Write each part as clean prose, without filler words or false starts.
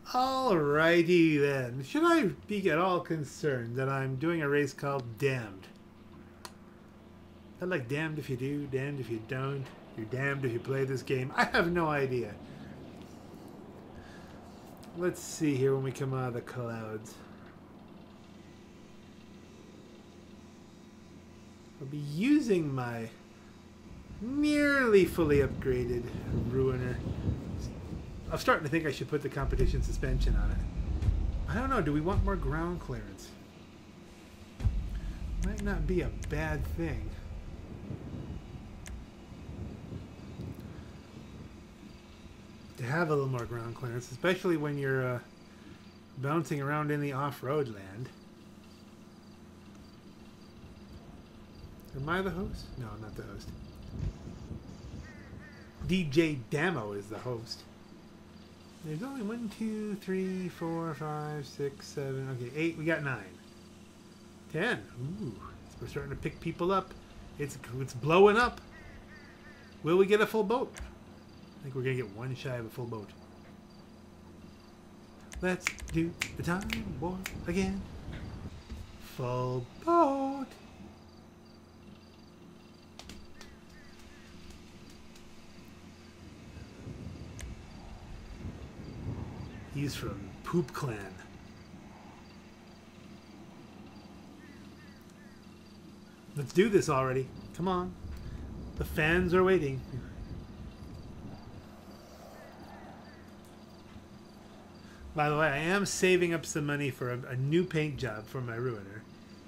Alrighty then. Should I be at all concerned that I'm doing a race called Damned? I like damned if you do, damned if you don't. You're damned if you play this game. I have no idea. Let's see here when we come out of the clouds. I'll be using my nearly fully upgraded Ruiner. I'm starting to think I should put the competition suspension on it. I don't know, do we want more ground clearance? Might not be a bad thing. To have a little more ground clearance, especially when you're bouncing around in the off-road land. Am I the host? No, I'm not the host. DJ Damo is the host. There's only 1, 2, 3, 4, 5, 6, 7. Okay, 8. We got 9. 10. Ooh, we're starting to pick people up. It's blowing up. Will we get a full boat? I think we're gonna get one shy of a full boat. Let's do the time warp again. Full boat. He's from Poop Clan. Let's do this already. Come on. The fans are waiting. By the way, I am saving up some money for a new paint job for my Ruiner.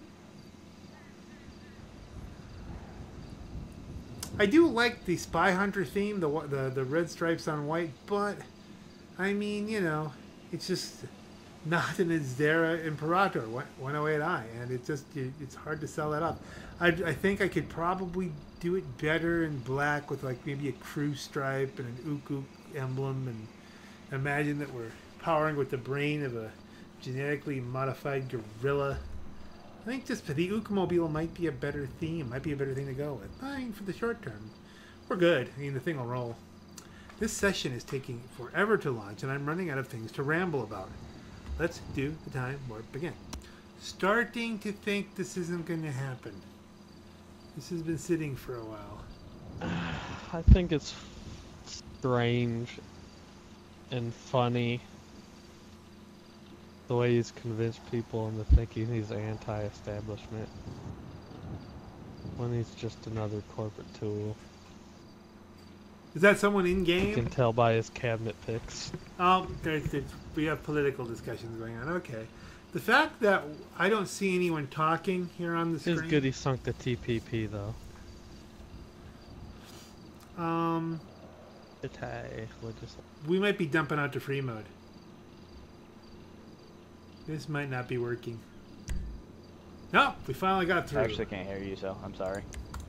I do like the Spy Hunter theme, the red stripes on white, but I mean, you know, it's just not an Izdera Imperator 108i, and it's hard to sell that up. I think I could probably do it better in black with like maybe a crew stripe and an Ook emblem, and imagine that we're powering with the brain of a genetically modified gorilla. I think just for the Ook-mobile might be a better theme, might be a better thing to go with. I mean, for the short term, we're good. I mean, the thing will roll. This session is taking forever to launch, and I'm running out of things to ramble about. Let's do the time warp again. Starting to think this isn't going to happen. This has been sitting for a while. I think it's strange and funny the way he's convinced people into thinking he's anti-establishment when he's just another corporate tool. Is that someone in game? You can tell by his cabinet picks. Oh, we have political discussions going on. Okay. The fact that I don't see anyone talking here on the screen. It's good he sunk the TPP though. We might be dumping out to free mode. This might not be working. No, we finally got through. I actually can't hear you, so I'm sorry.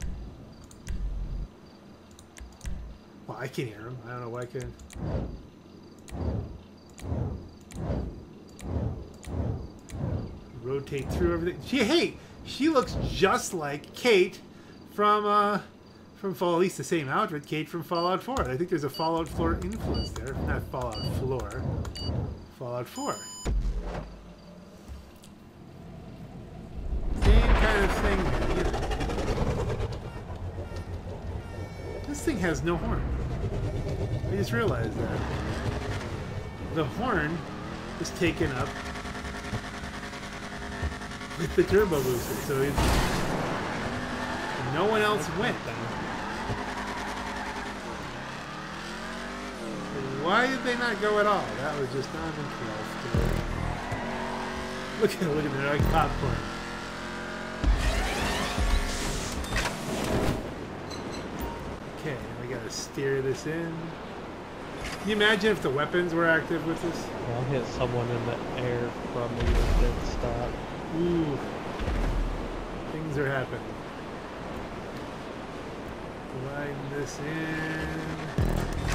Well, I can hear him. I don't know why I can. Rotate through everything. She looks just like Kate from Fallout, at least the same outfit, Kate from Fallout 4. I think there's a Fallout 4 influence there. Not Fallout Floor. Fallout 4. Same kind of thing here, you know. This thing has no horn. I just realized that. The horn is taken up with the turbo booster, so no one else went. Why did they not go at all? That was just not interesting. Look at it, they're like popcorn. Okay, I gotta steer this in. Can you imagine if the weapons were active with this? I'll hit someone in the air from me with dead stop. Ooh. Things are happening. Slide this in.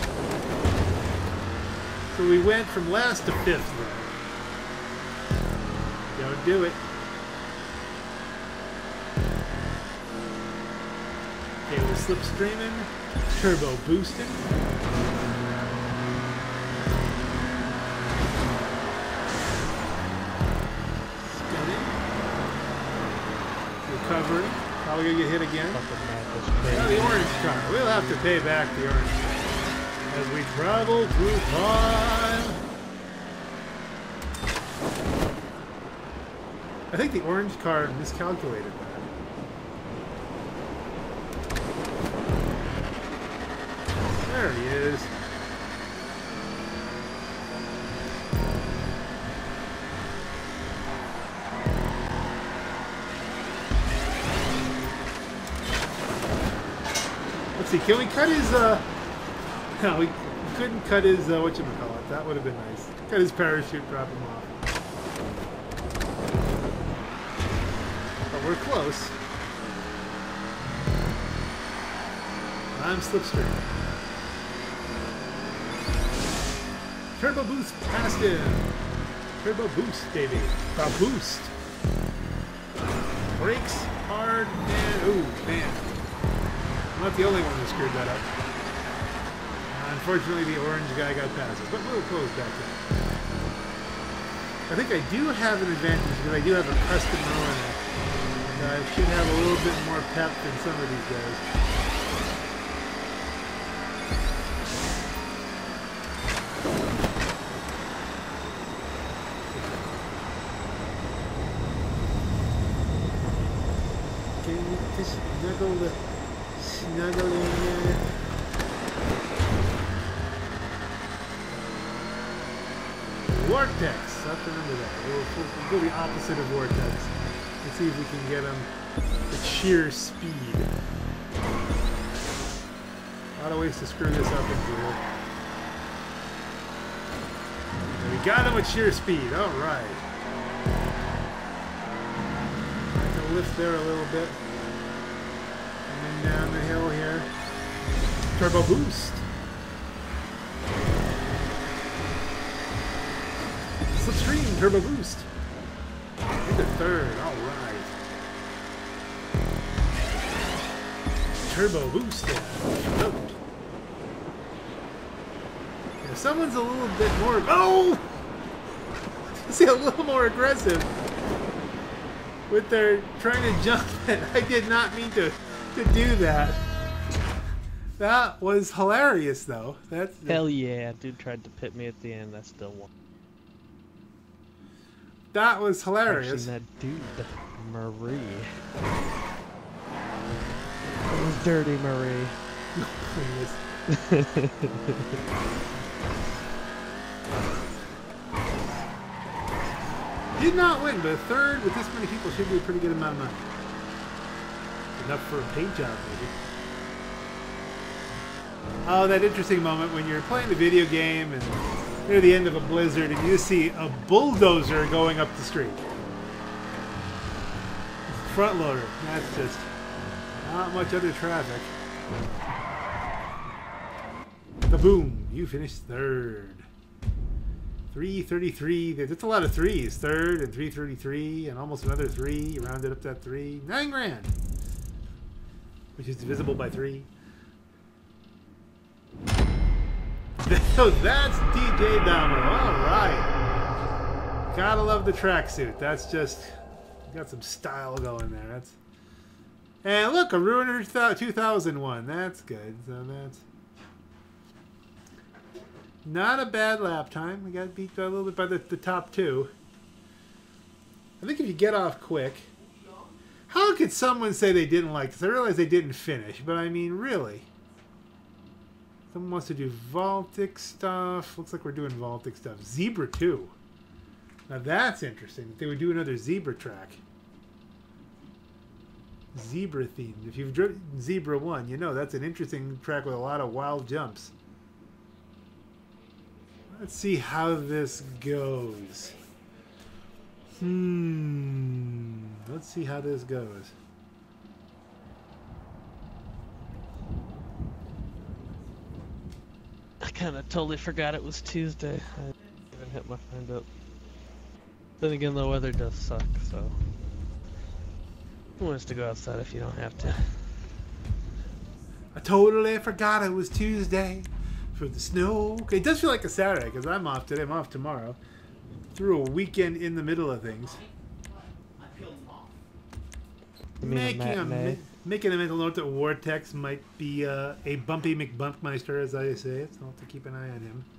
So we went from last to fifth then. Don't do it. Okay, we're slipstreaming. Turbo boosting. recovering. Probably gonna get hit again. Fucking mad this Now crazy. the orange car. We'll have to pay back the orange car as we travel through time. I think the orange car miscalculated that. There he is. Let's see, can we cut his, no, we couldn't cut his, whatchamacallit. That would have been nice. Cut his parachute, drop him off. But we're close. I'm Slipstream. Turbo Boost past him. Turbo Boost, baby. A boost. Brakes hard and, ooh, man. I'm not the only one who screwed that up. Unfortunately, the orange guy got past us, but we'll close back up. I think I do have an advantage because I do have a custom runner. And I should have a little bit more pep than some of these guys. Can you just snuggle in there? Vortex. I have to remember that. We'll go the opposite of Vortex. Let's see if we can get him at sheer speed. A lot of ways to screw this up in here. And we got him at sheer speed. All right. I can lift there a little bit. And then down the hill here. Turbo boost. Slipstream turbo boost. Into third. All right. Turbo boost there. Note. If someone's a little bit more, oh, see, a little more aggressive with their trying to jump it. I did not mean to do that. That was hilarious, though. That's Hell yeah, dude tried to pit me at the end. I still won. That was hilarious. Actually, that dude, Marie. It was dirty, Marie. Please. Did not win, but a third with this many people should be a pretty good amount of money. Enough for a paint job, maybe. Oh, that interesting moment when you're playing the video game and near the end of a blizzard and you see a bulldozer going up the street. Front loader. That's just not much other traffic. Kaboom! You finished third. 333. That's a lot of threes. Third and 333 and almost another 3. You rounded up that 3. 9 grand. Which is divisible by 3. So that's DJ Damo. Alright. Gotta love the tracksuit. That's just got some style going there. That's, and look, a Ruiner 2001. That's good. So that's not a bad lap time. We got beat a little bit by the top 2. I think if you get off quick, how could someone say they didn't like this? I realize they didn't finish, but I mean, really. Someone wants to do Vaultic stuff. Looks like we're doing Vaultic stuff. Zebra 2. Now that's interesting. They would do another Zebra track. Zebra themed. If you've driven Zebra 1, you know that's an interesting track with a lot of wild jumps. Let's see how this goes. Let's see how this goes. I kind of totally forgot it was Tuesday. I didn't even hit my find up. Then again, the weather does suck, so who wants to go outside if you don't have to? I totally forgot it was Tuesday for the snow. Okay, it does feel like a Saturday because I'm off today. I'm off tomorrow. Threw a weekend in the middle of things. You mean a matinee? Making a mental note that Vortex might be a Bumpy McBumpmeister, as I say. So I'll have to keep an eye on him.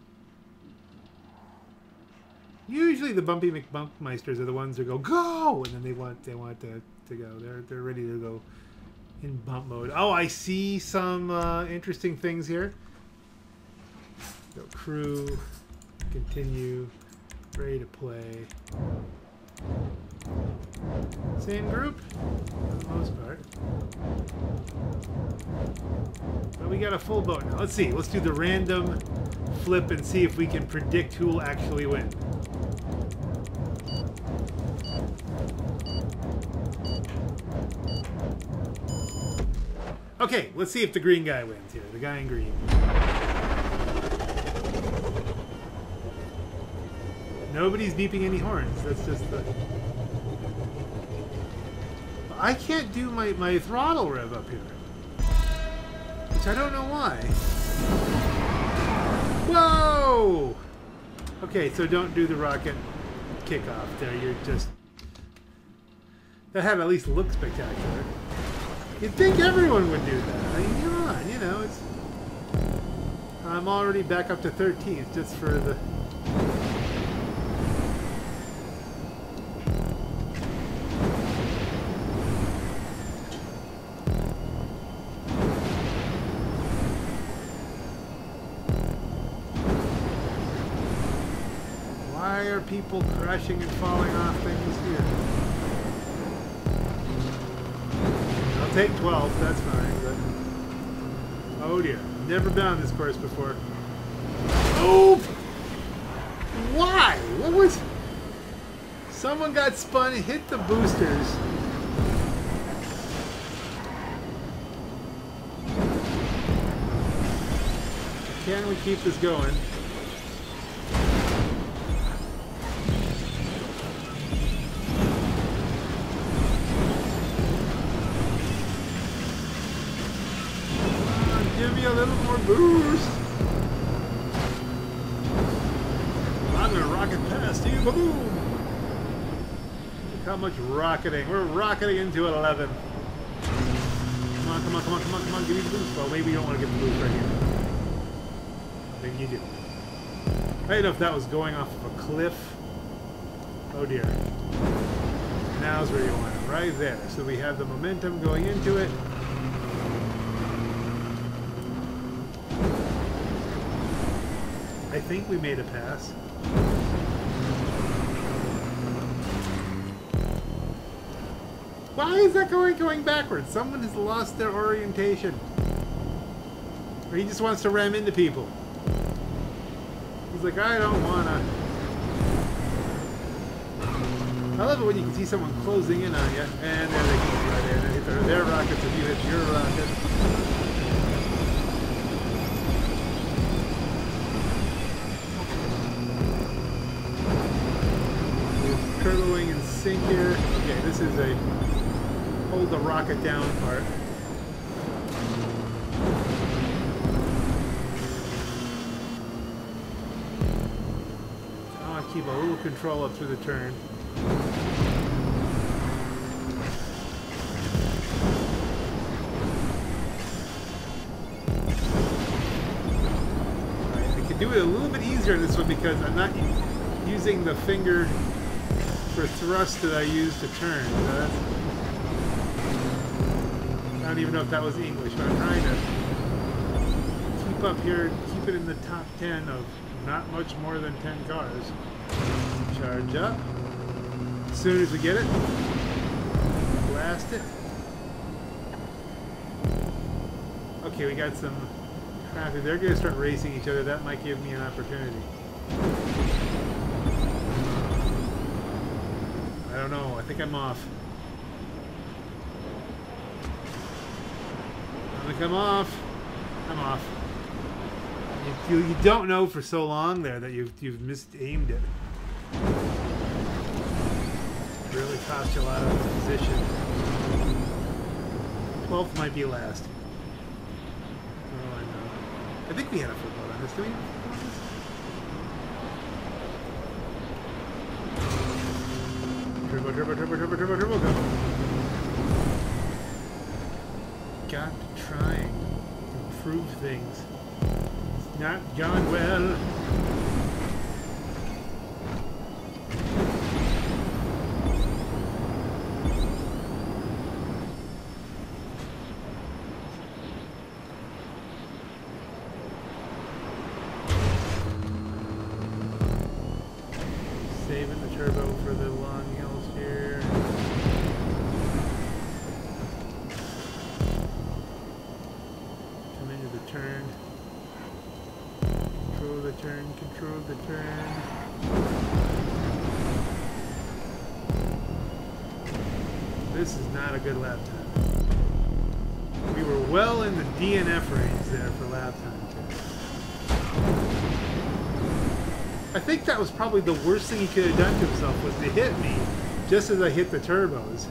Usually the Bumpy McBumpmeisters are the ones that go, and then they want to go. They're ready to go in bump mode. Oh, I see some interesting things here. Go crew, continue, ready to play. Same group, for the most part. But we got a full boat now. Let's see. Let's do the random flip and see if we can predict who will actually win. Okay, let's see if the green guy wins here. The guy in green. Nobody's beeping any horns. That's just the... I can't do my throttle rev up here. Which I don't know why. Whoa! Okay, so don't do the rocket kickoff there. You're just... That had at least look spectacular. You'd think everyone would do that. I mean, come on, you know, it's... I'm already back up to 13th just for the... Why are people crashing and falling off things here? I'll take 12, that's fine, but... Oh dear, never been on this course before. Oh! Why? What was... Someone got spun and hit the boosters. Can we keep this going? Give me a little more boost. I'm gonna rocket past you. Boom! Look how much rocketing. We're rocketing into 11. Come on, come on, come on, come on, come on. Give me the boost. Well, maybe you don't want to get the boost right here. Maybe you do. I don't know if that was going off of a cliff. Oh dear. Now's where you want it. Right there. So we have the momentum going into it. I think we made a pass. Why is that going backwards? Someone has lost their orientation. Or he just wants to ram into people. He's like, I don't wanna. I love it when you can see someone closing in on you, and there they go right there. They hit their rockets if you hit your rocket. Turboing in sync here. Okay, this is a hold the rocket down part. I want to keep a little control up through the turn. Right, I can do it a little bit easier this one because I'm not using the finger for thrust that I use to turn. I don't even know if that was English, but I'm trying to keep up here, keep it in the top 10 of not much more than 10 cars. Charge up. As soon as we get it, blast it. Okay, we got some traffic. They're going to start racing each other. That might give me an opportunity. I don't know. I think I'm off. I think I'm off. I'm off. You don't know for so long there that you've mis-aimed it. Really cost you a lot of position. 12th might be last. Oh, I know. I think we had a football on this. Do we have a football on this? Turbo, turbo, turbo, turbo, turbo, turbo, go. got to try and improve things. It's not gone well. Saving the turbo for the long hills here. Come into the turn. Control the turn, control the turn. This is not a good lap time. We were well in the DNF range there for lap time. I think that was probably the worst thing he could have done to himself, was to hit me just as I hit the turbos.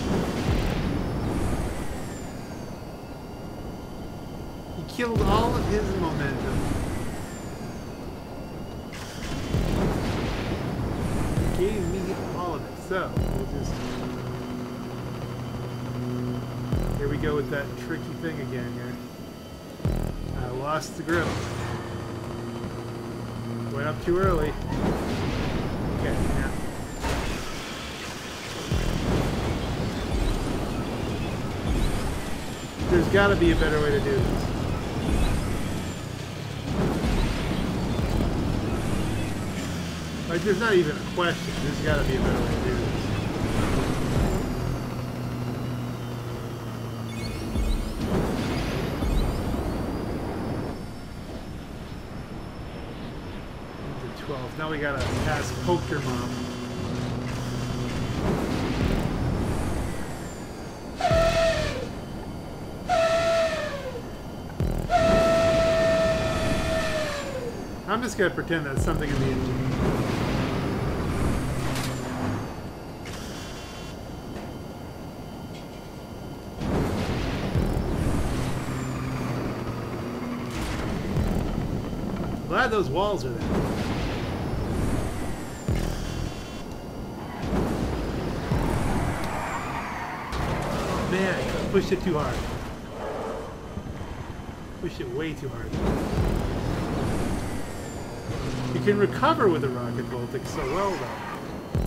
He killed all of his momentum. He gave me all of it. So, we'll just... Here we go with that tricky thing again here. I lost the grip. Went up too early. Okay, now. There's got to be a better way to do this. Like, there's not even a question. There's got to be a better way to do this. Now we gotta pass Poker Mom. I'm just gonna pretend that's something in the engine. Glad those walls are there. Man, pushed it too hard. Pushed it way too hard. You can recover with the rocket voltic so well, though.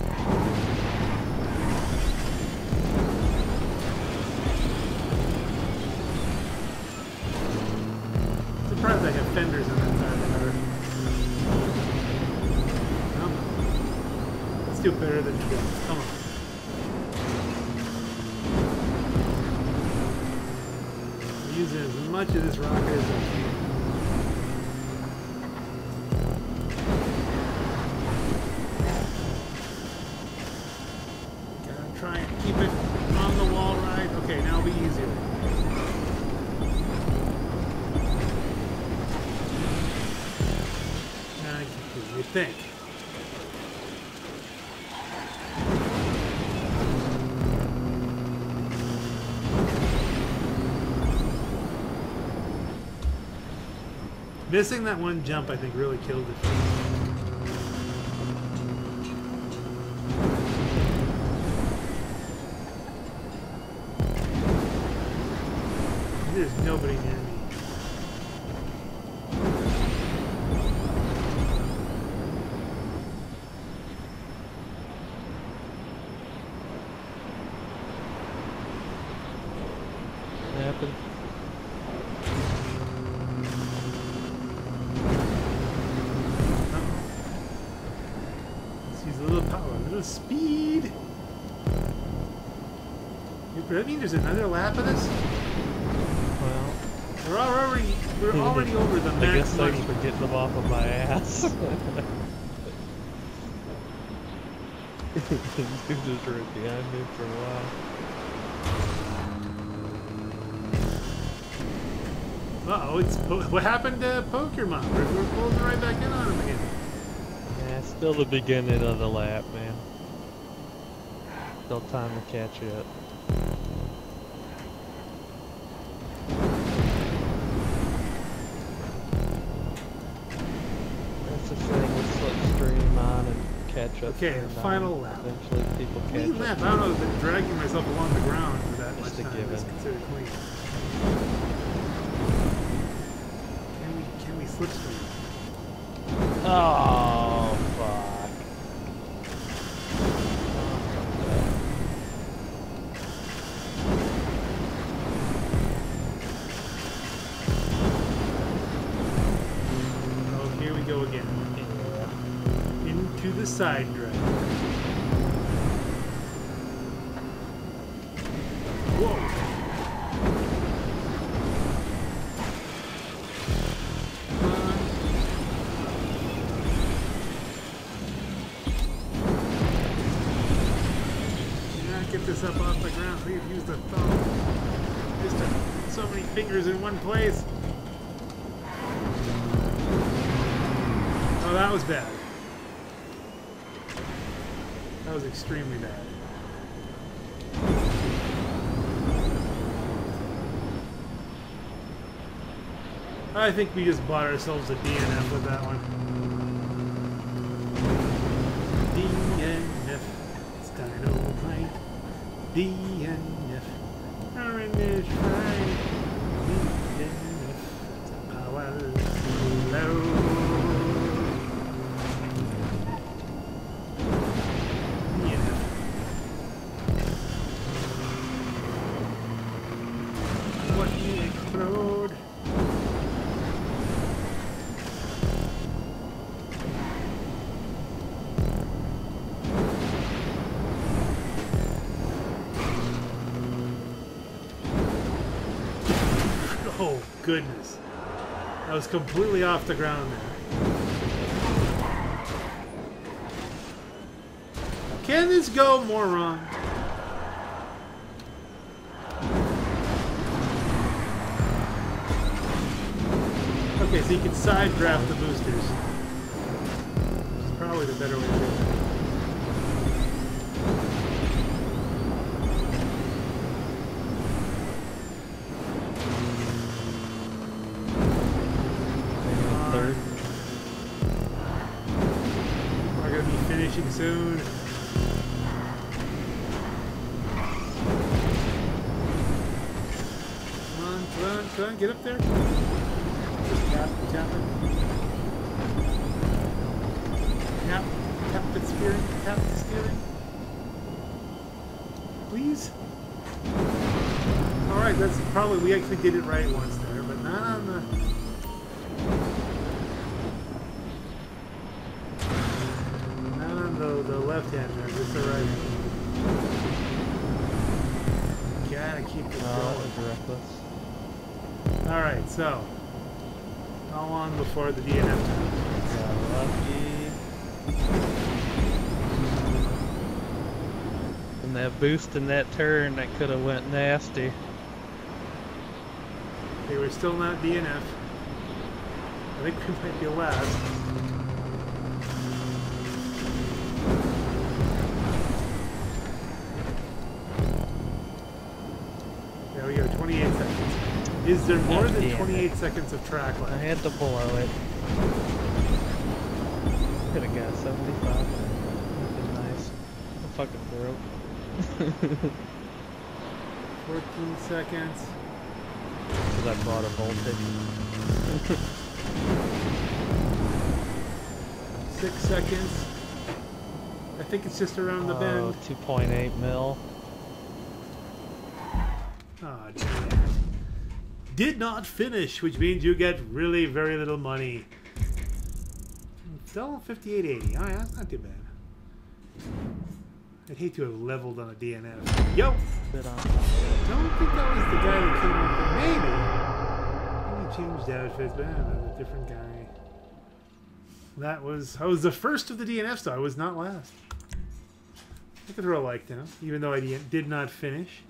I'm surprised I have fenders on that side of the car. Come on. Let's do better than 12. Come on. Using as much of this rocket as I can. Gotta try and keep it on the wall right. Okay, now it'll be easier. You think. Missing that one jump, I think, really killed it. There's nobody near me. What happened? A little power, a little speed. That means there's another lap of this? Well, we're already over the max. I guess money. thanks for getting them off of my ass. Dude just right behind me for a while. Uh-oh, it's what happened to Poker Mom? We're closing right back in on him again. Yeah, still the beginning of the lap, man. Still time to catch up. That's the thing with slipstream on and catch up. Okay, the final lap. Eventually people catch Clean up. lap. I don't know if dragging myself along the ground for that Just much a time given. is considered clean. Can we slipstream? Oh, fuck. Oh, here we go again. Into the side drive. Whoa! Come on. Do not get this up off the ground. Please use the thumb. Just so many fingers in one place. Oh, that was bad. That was extremely bad. I think we just bought ourselves a DNF with that one. DNF. It's Dynamite. DNF. Orange fine. DNF. It's a power low. What you explode? Oh goodness, I was completely off the ground there. Can this go more wrong? Okay, so you can side draft the boosters. It's probably the better way to do it. Third. We're going to be finishing soon. Come on, get up there. Just tap it. Tap the steering, Please. Alright, that's probably, we actually did it right once there, but not on the... Not on the left hand there, just the right hand. Gotta keep it No, going. that was reckless. Alright, so how long before the DNF time? Got lucky. And that boost in that turn, that could have went nasty. Okay, we're still not DNF. I think we might be last. There we go, 28 seconds. Is there more God than damn 28 seconds of track I left? had to blow it. Could have got 75. That'd been nice. I fucking broke. 14 seconds. Because I bought a voltage. 6 seconds. I think it's just around the bend. 2.8 mil. Oh, damn. Did not finish, which means you get really very little money. Still 58.80. Oh, yeah, that's not too bad. I'd hate to have leveled on a DNF. Yo! Bit on. Don't think that was the guy that came in, but maybe. He changed outfits, but a different guy. I was the first of the DNFs, though. I was not last. I could throw a like now, even though I did not finish.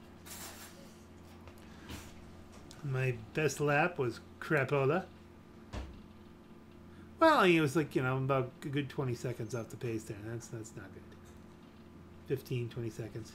My best lap was Crapola. Well, it was like, about a good 20 seconds off the pace there. That's not good. 15, 20 seconds.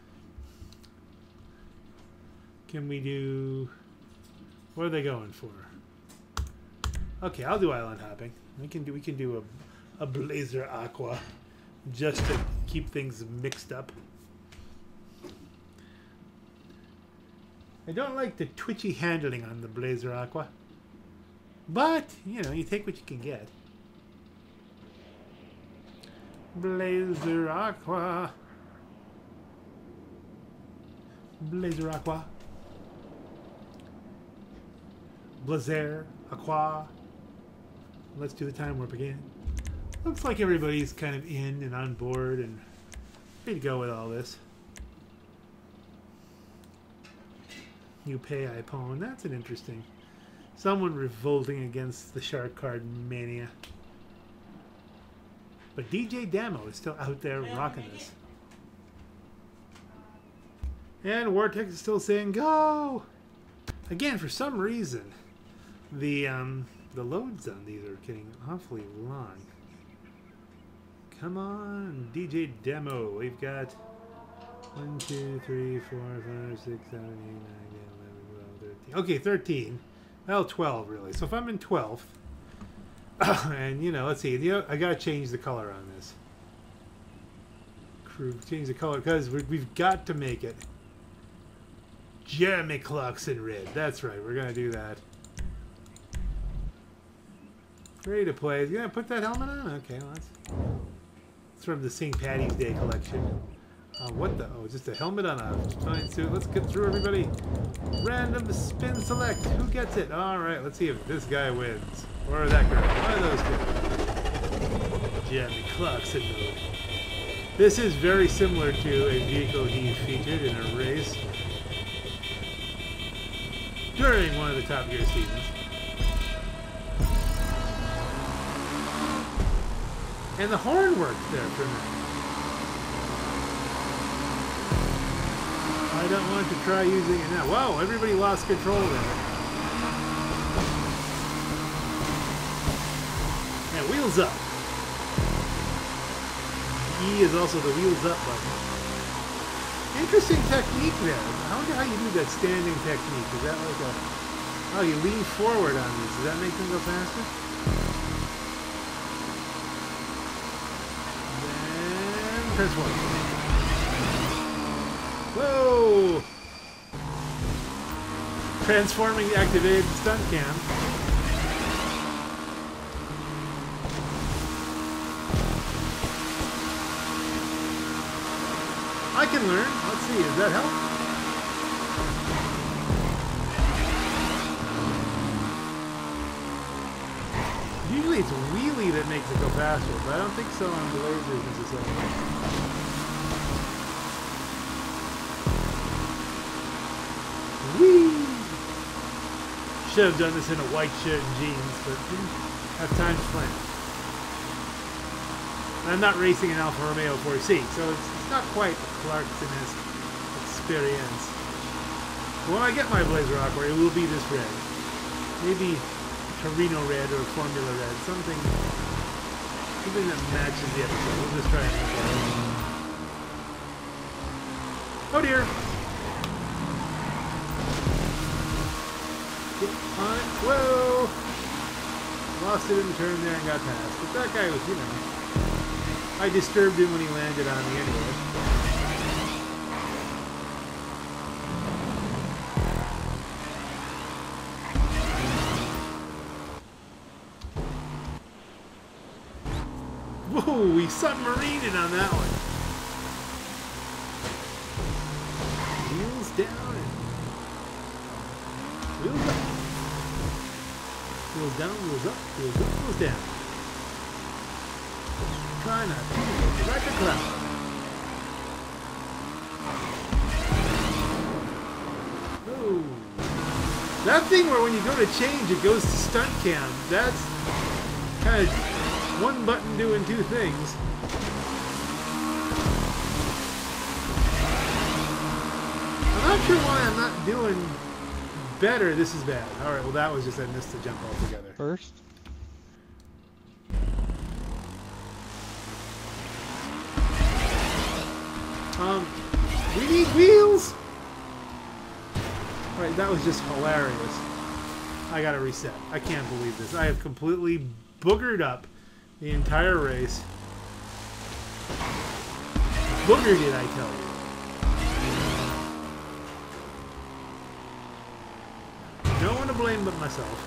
Can we do... What are they going for? Okay, I'll do island hopping. We can do a Blazer Aqua just to keep things mixed up. I don't like the twitchy handling on the Blazer Aqua. But, you know, you take what you can get. Blazer Aqua. Blazer Aqua. Blazer Aqua. Let's do the time warp again. Looks like everybody's kind of in and on board and ready to go with all this. You pay, I pawn. That's an interesting. Someone revolting against the shark card mania. But DJ Demo is still out there rocking this. And Vortex is still saying go! Again, for some reason, the loads on these are getting awfully long. Come on, DJ Demo. We've got 1, 2, 3, 4, 5, 6, 7, 8, 9, 10, 11, 12, 13. Okay, 13. Well, 12 really. So if I'm in 12th, and you know, let's see. You know, I gotta change the color on this. Crew, change the color because we've got to make it Jeremy Clarkson red. That's right. We're gonna do that. Ready to play. Is he gonna put that helmet on? Okay, well, it's from the St. Patty's Day collection. What the? Oh, just a helmet on a fine suit. Let's get through everybody. Random spin select. Who gets it? All right, let's see if this guy wins. Or that girl. One of those two. Jeremy Clarkson mode. This is very similar to a vehicle he featured in a race during one of the Top Gear seasons. And the horn worked there for a minute. I don't want to try using it now. Whoa, everybody lost control there. And wheels up. E is also the wheels up button. Interesting technique there. I wonder how you do that standing technique. Is that like a... Oh, you lean forward on these. Does that make them go faster? Then... transform. Whoa! Transforming activated stunt cam. I can learn. Let's see, does that help? Usually it's wheelie that makes it go faster, but I don't think so on the lasers necessarily. Whee! Should have done this in a white shirt and jeans, but didn't have time to plan. I'm not racing an Alfa Romeo 4C, so it's not quite a Clarkson-esque experience. When I get my Blazer Aqua, it will be this red. Maybe Torino red or Formula red, something that matches the episode. We'll just try and make that. Oh dear! On it. Whoa! Lost it in the turn there and got past. But that guy was, you know, I disturbed him when he landed on me anyway. Whoa, we submarined on that one. Wheels down and wheels up. Wheels down, wheels up, wheels up, wheels down. Try not to right the cloud. Oh. That thing where when you go to change it goes to stunt cam, that's kind of one button doing two things. I'm not sure why I'm not doing better. This is bad. Alright, well that was just, I missed the jump altogether. First? We need wheels! Alright, that was just hilarious. I gotta reset. I can't believe this. I have completely boogered up the entire race. Boogered it, I tell you. blame but myself.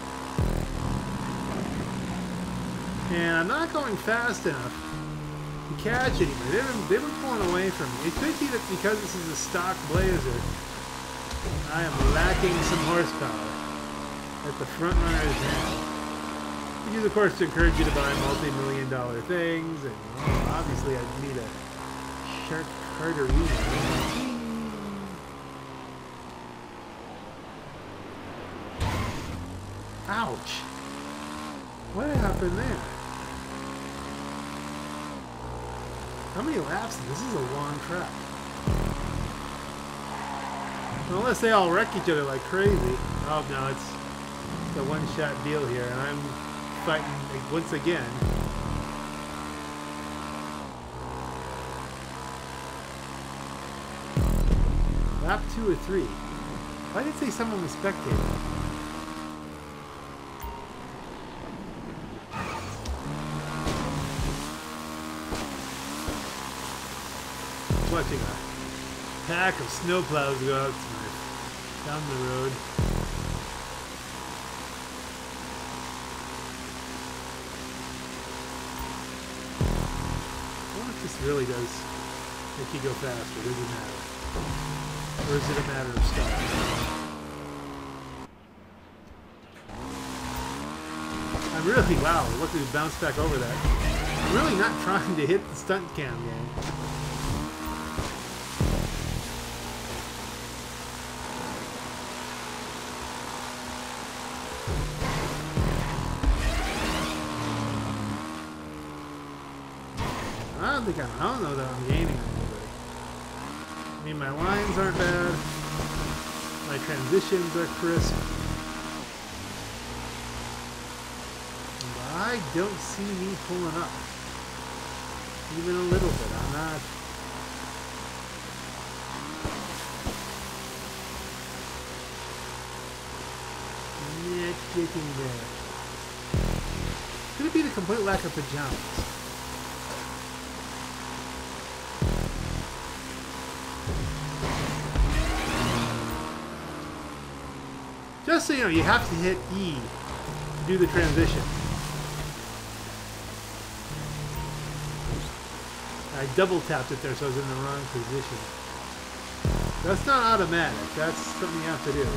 And I'm not going fast enough to catch anybody. They've been pulling away from me. It could be that because this is a stock Blazer, I am lacking some horsepower at the front runner's end. Which is, of course, to encourage you to buy multi-million-dollar things, and well, obviously I need a Shark Carter unit. Ouch! What happened there? How many laps? This is a long track. Unless they all wreck each other like crazy. Oh no, it's a one-shot deal here, and I'm fighting once again. Lap 2 or 3. Why did it say someone was spectating? Watching a pack of snowplows go out down the road. I wonder if this really does make you go faster. Does it matter? Or is it a matter of style? I'm really, wow, look at me bounce back over that. I'm really not trying to hit the stunt cam game. I don't know that I'm gaining on anybody. I mean, my lines aren't bad. My transitions are crisp. But I don't see me pulling up. Even a little bit. I'm not. Not getting there. Could it be the complete lack of pajamas? Just so you know, you have to hit E to do the transition. I double tapped it there so I was in the wrong position. That's not automatic. That's something you have to do.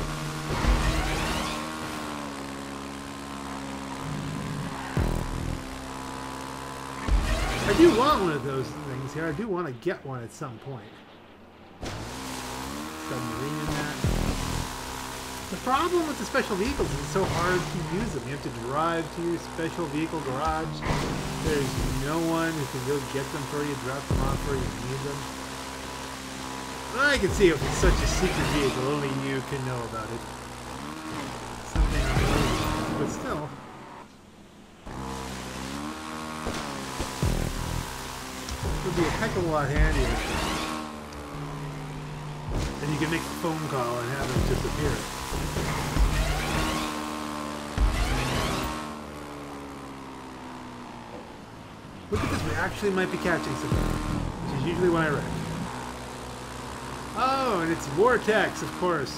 I do want one of those things here. I do want to get one at some point. Submarine in that. The problem with the special vehicles is it's so hard to use them. You have to drive to your special vehicle garage. There's no one who can go get them for you, drop them off where you need them. I can see if it's such a secret vehicle, only you can know about it. Something I'm worried about, but still. It would be a heck of a lot handier. And you can make a phone call and have it just appear. Look at this, we actually might be catching something, which is usually when I wreck. Oh, and it's Vortex, of course.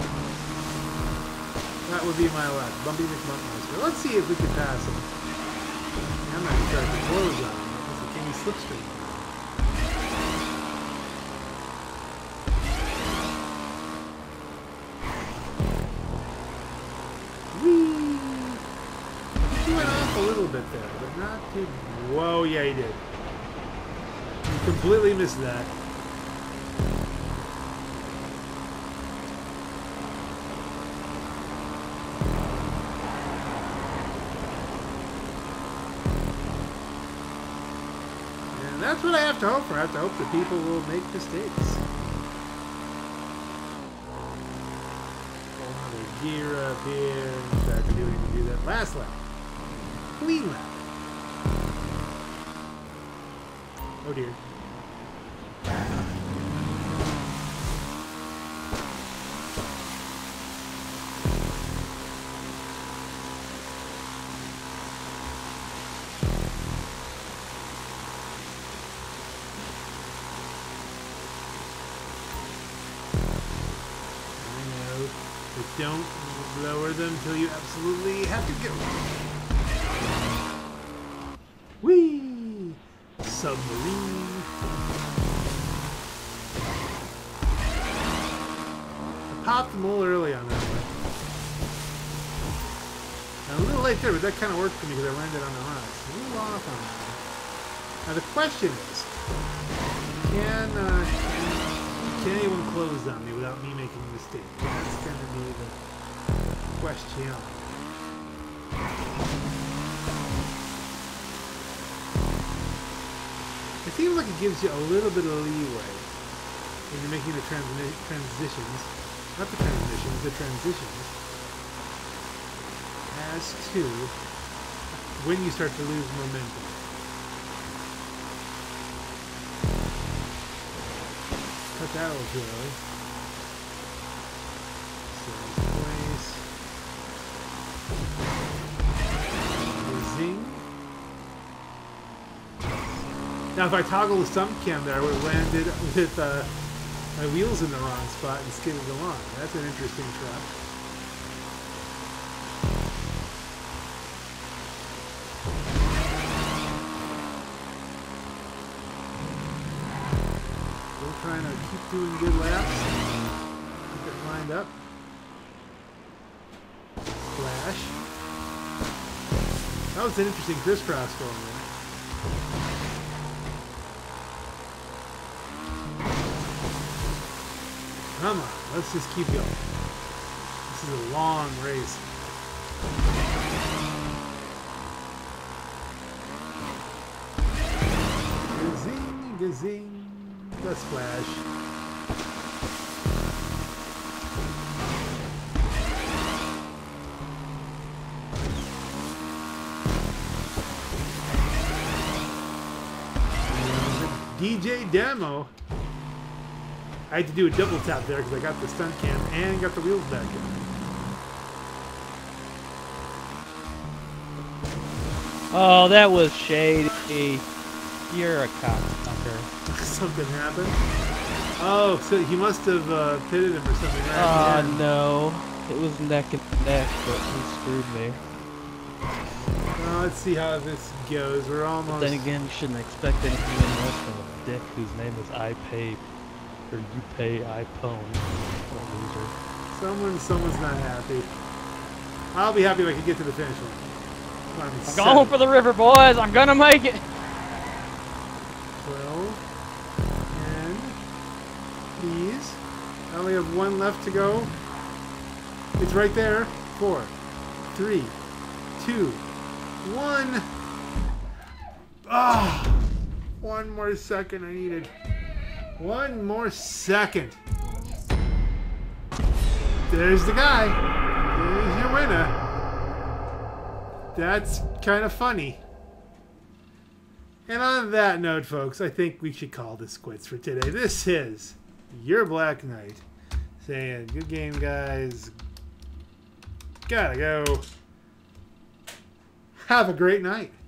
That would be my left, Bumpy McMuntmonster. Let's see if we can pass him. I'm not going to start to close on him. It's a King Slipstream. A little bit there, but not too. Whoa, yeah, he did. You completely missed that. And that's what I have to hope for. I have to hope that people will make mistakes. Another gear up here. In fact, I didn't even do that last lap. Clean lap. Oh dear. I know, but don't Lower them till you absolutely have to go. Whee! Submarine. I popped them a little early on that one. A little late there, but that kind of worked for me because I landed on the rocks. A little off on that one. Now the question is, can anyone close on me without me making a mistake? That's going to be the question. It seems like it gives you a little bit of leeway when you're making the transitions. Not the transmissions, the transitions. As to when you start to lose momentum. Cut that a little too early. Place. Zing. Now if I toggle the sump cam there, I would have landed with my wheels in the wrong spot and skidded along. That's an interesting trap. Trying to keep doing good laps. Keep it lined up. Splash. That was an interesting crisscross going there. Come on, let's just keep going. This is a long race. Gazing, gazing. The splash. DJ demo. I had to do a double tap there because I got the stunt cam and got the wheels back in. Oh, that was shady. You're a cocksucker. Something happened? Oh, so he must have pitted him or something, right? Oh, no. It was neck and neck, but he screwed me. Let's see how this goes. We're almost... But then again, you shouldn't expect anything less from a dick whose name is I Pay, or You Pay I Pwn. What a loser. Someone's not happy. I'll be happy if I can get to the finish line. I'm going for the river, boys. I'm gonna make it. 12. And please. I only have one left to go. It's right there. 4, 3, 2, 1. Ah! One more second I needed. One more second. There's the guy. There's your winner. That's kind of funny. And on that note, folks, I think we should call this quits for today. This is your Black Knight saying, good game, guys. Gotta go. Have a great night.